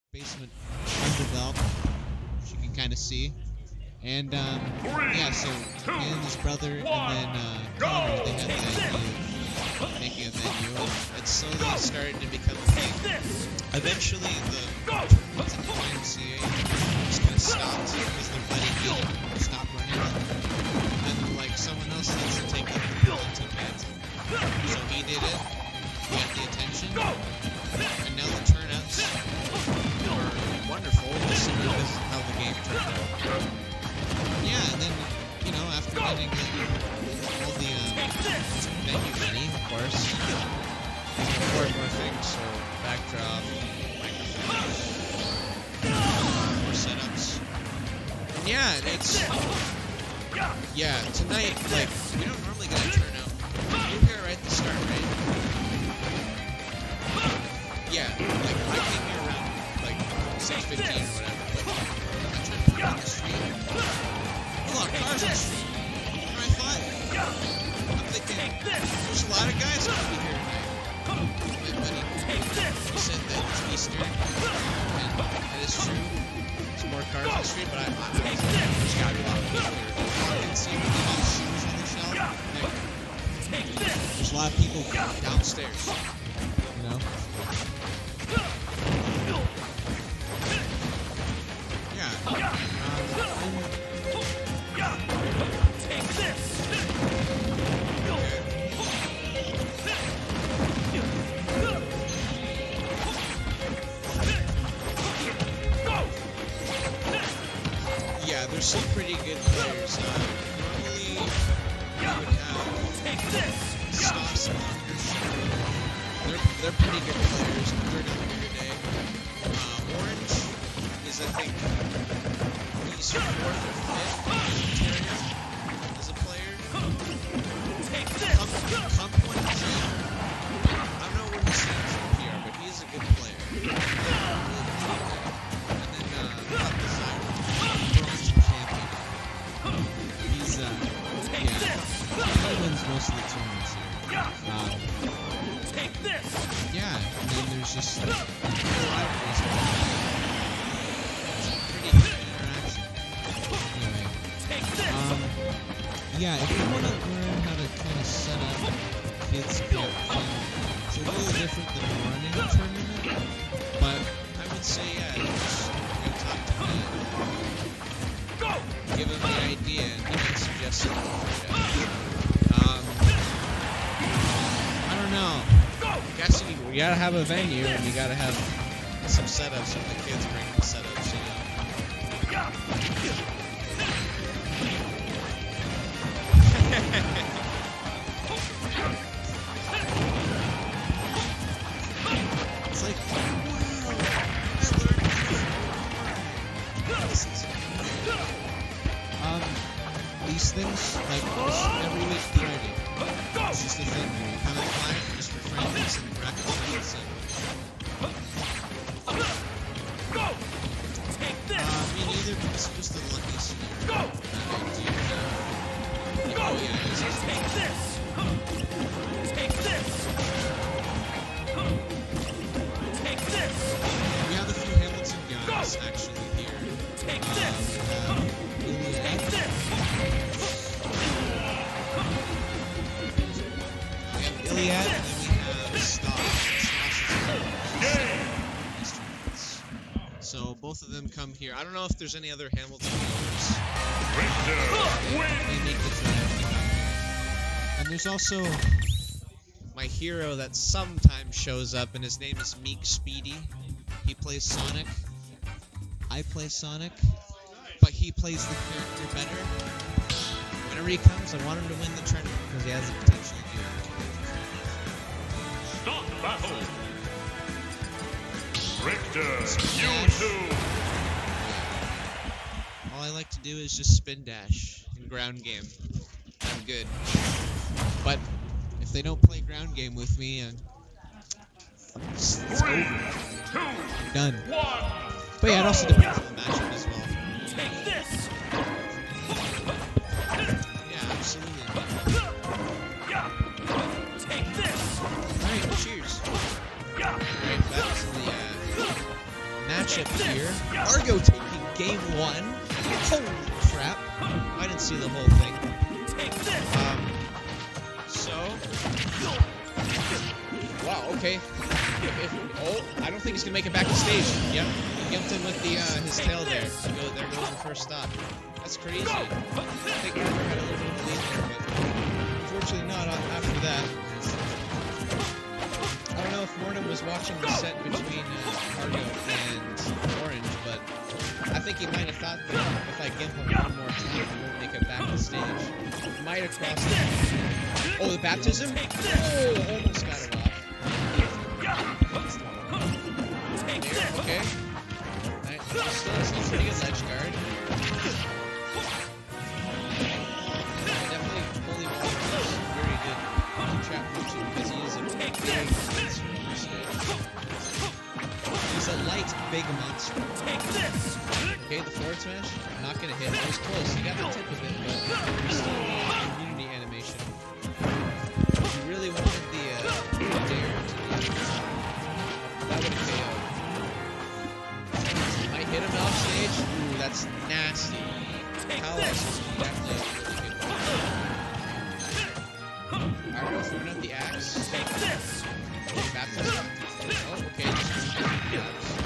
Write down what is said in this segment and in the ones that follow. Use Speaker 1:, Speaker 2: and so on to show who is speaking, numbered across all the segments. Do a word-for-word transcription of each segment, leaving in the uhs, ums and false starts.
Speaker 1: basement undeveloped, which you can kind of see. And um, yeah, so me and his brother and then uh, Connor, they had the idea of making a venue, and it slowly started to become a thing. Eventually, the tournaments at the Y M C A just kind of stopped because their buddy Ian stopped running, and like someone else needs to take up the bill and took it. So he did it. He got the attention, and now the turnouts are wonderful, simply because of how the game turned out. Yeah, and then, you know, after getting all the um, venue ready, of course, there's four more things, so backdrop, microphones, more setups. And yeah, it's, yeah, tonight, like, we don't normally get a turnout. You're here right at the start, right? Yeah, like, I came here around, like, six fifteen or whatever, but I tried to put it on the street. A lot of cars on the street. What I thought? I'm thinking, there's a lot of guys over here tonight. My buddy, he said that it's Easter, and that is true. There's more cars on the street, but I, I, I there's gotta be a lot of people here. I can see when they have shoes on the shelf. Hey, there's a lot of people downstairs. You know? Yeah. Um,
Speaker 2: Take this!
Speaker 1: Yeah, there's some pretty good players. Uh, normally, we would have Stoss and Undershoot. They're, they're pretty good players. They're doing here today. Uh, Orange is, I think, he's fourth or fifth interior as a player. Pump, Pump one G. I don't know where he stands from P R, but he is a good player. And then, uh, Pump Desire, bronze champion. He's, uh, yeah, he wins most of the tournaments here. Um, yeah, and then there's just like, rivalries. Pretty good interaction. Anyway, um, yeah, if you want to learn how to kind of set up kids' P R thing, it's a little different than running a tournament, but I would say, yeah, just go talk to Matt. Give him the idea, and he can suggest it. Um, I don't know. I guess you, you gotta have a venue, and you gotta have some setups when the kids bring the setups, you know. It's like, wow, I learned how to this is Um, these things, like, this, every week Friday, it's just a thing where you kind of apply just for friends and practice friends and uh, me neither, but it's just a lucky scenario. Uh, do you know? Oh yeah, this is
Speaker 2: Take this! Take this! Take this!
Speaker 1: we have a few Hamilton guys actually here.
Speaker 2: Take
Speaker 1: Um,
Speaker 2: this!
Speaker 1: uh, Iliad.
Speaker 2: Take this!
Speaker 1: We have Iliad, and then we have Stoss. So both of them come here. I don't know if there's any other Hamilton players. They make the drive. And there's also my hero that sometimes shows up, and his name is Meek Speedy. He plays Sonic. I play Sonic, but he plays the character better. Whenever he comes, I want him to win the tournament because he has the potential to do it.
Speaker 3: Stop battle! Richter,
Speaker 1: Spin
Speaker 3: you
Speaker 1: dash.
Speaker 3: two!
Speaker 1: All I like to do is just spin dash in ground game. I'm good. But if they don't play ground game with me, and it's, it's
Speaker 3: Three,
Speaker 1: over.
Speaker 3: two,
Speaker 1: I'm done.
Speaker 3: one,
Speaker 1: But yeah, it also depends on the matchup as well.
Speaker 2: Take this!
Speaker 1: Yeah, absolutely.
Speaker 2: Take this!
Speaker 1: Alright, cheers. Alright, back to the uh, match matchup here. Argo taking game one. Holy crap. I didn't see the whole thing. Um, so... Wow, okay. If, if, oh, I don't think he's going to make it back to stage. Yep, he gimped him with the, uh, his tail there. So go, there goes the first stop. That's crazy. I think Argo had a little bit of a lead there, but unfortunately not after that. I don't know if Mortem was watching the set between uh, Argo and Orange, but I think he might have thought that if I gimp him one more time, he won't make it back to stage. Might have crossed it. Oh, the baptism? Oh, almost got it off. Okay. Right. Still, still pretty good ledge guard. Definitely fully watches very good trap motion because he is a big monster on the stage. He's a light, big monster. Okay, the forward smash, not gonna hit. It was close. He got the tip of it, but he's still in the immunity animation. He really wanted the uh, dare to be. That would have K O'd. Might hit him off stage. Ooh, that's nasty. Kalos is definitely a really good one. Argo throwing out the axe. Take this. Baptism. Oh, okay. Yeah.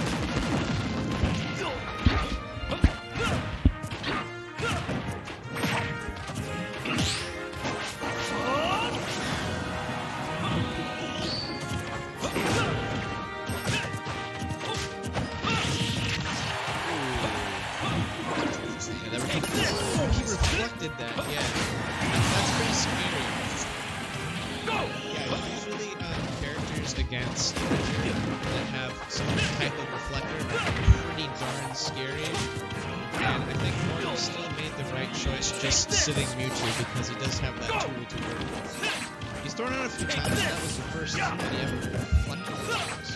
Speaker 1: Oh, he reflected that, yeah. That's pretty scary. Yeah, usually um, characters against that have some type of reflector are pretty darn scary. And I think Mortem still made the right choice just sitting Mewtwo because he does have that tool to work with. He's thrown out a few times, that was the first time that he ever reflected things.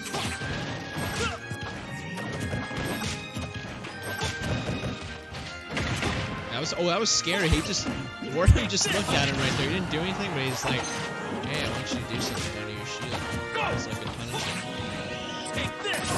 Speaker 1: That was, oh, that was scary. He just, Mortem just looked at him right there. He didn't do anything, but he's like, hey, I want you to do something down to your shield. It's like a punishment. Take this.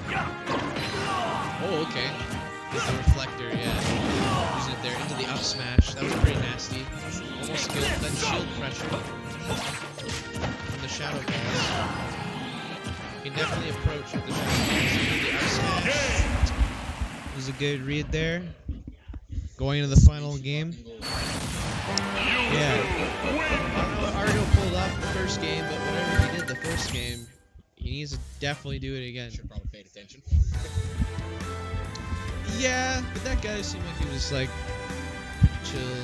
Speaker 1: Oh, okay. With the reflector, yeah. Using it there into the up smash. That was pretty nasty. Almost good. Then shield pressure. From the shadow balls. You can definitely approach with the shadow balls. Into the up smash. It was a good read there. Going into the final game. Yeah. I don't know what Argo pulled off the first game, but whatever he did the first game, he needs to definitely do it again.
Speaker 3: Should probably paid attention.
Speaker 1: Yeah, but that guy seemed like he was like pretty chill.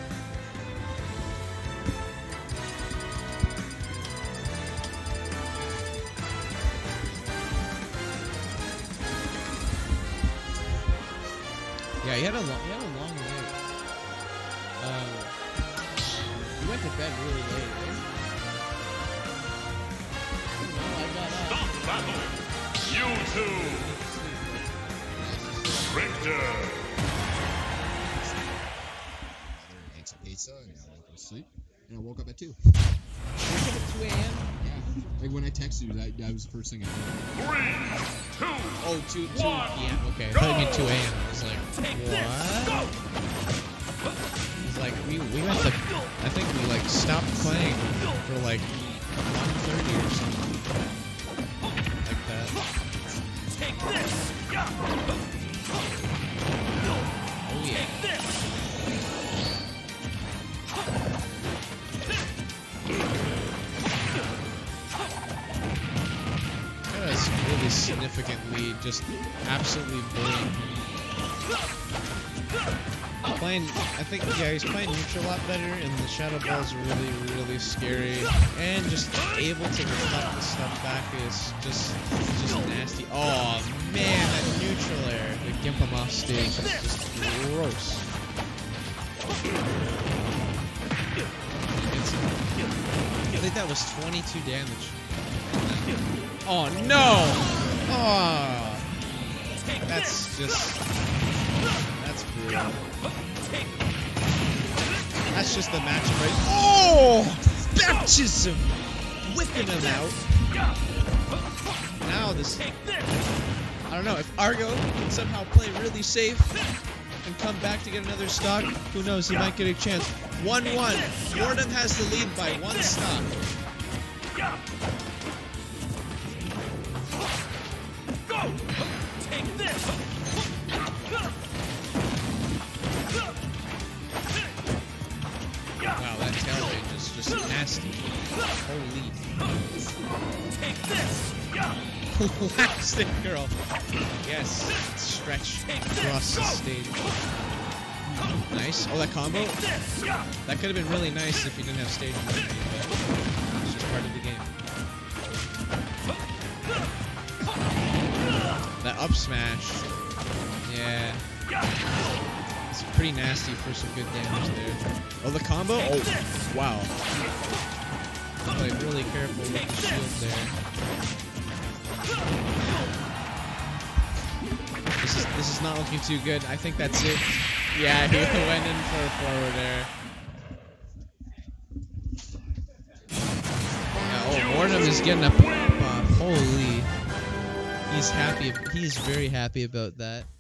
Speaker 1: Yeah, he had a long, he had a long night. Um, he went to bed really late, right? Oh, I got up.
Speaker 4: Stop battle! You two! Richter!
Speaker 3: I ate some pizza and I went to sleep. And I woke up at two.
Speaker 1: Woke up at two A M?
Speaker 3: Yeah. Like when I texted you, that, that was the first thing I did.
Speaker 4: Three, two,
Speaker 1: Oh, two, two
Speaker 4: one,
Speaker 1: P M. Okay, I
Speaker 4: go!
Speaker 1: thought you meant two A M. I was like, what? It's like, we, we went to, I think we like stopped playing for like one thirty or something. Like that.
Speaker 2: Take this.
Speaker 1: Oh yeah. That was a really significant lead, just absolutely bullying him. Playing, I think, yeah, he's playing neutral a lot better, and the Shadow Ball's really, really scary. And just able to reflect the stuff back is just, just nasty. Oh man, that neutral air, the gimp him off stage is just gross. It's, I think that was twenty-two damage. Oh no! Oh, that's just, that's brutal. That's just the matchup, right? Oh! Baptism! Whipping him out. Now this... I don't know, if Argo can somehow play really safe and come back to get another stock, who knows, he might get a chance. one one. Wardem has the lead by one stock.
Speaker 2: Go! Take this!
Speaker 1: Wow, that tail range is just nasty. Holy.
Speaker 2: Take this!
Speaker 1: Plastic girl. Yes, stretch across the stage. Nice. Oh, that combo? That could have been really nice if you didn't have stage movement, but it's just part of the game. That up smash. Yeah. It's pretty nasty for some good damage there. Oh, the combo? Oh, wow. Play really careful with the shield there. This is this is not looking too good. I think that's it. Yeah, he went in for a forward there. Yeah, oh, Wardem is getting a pop off. Holy. He's happy. He's very happy about that.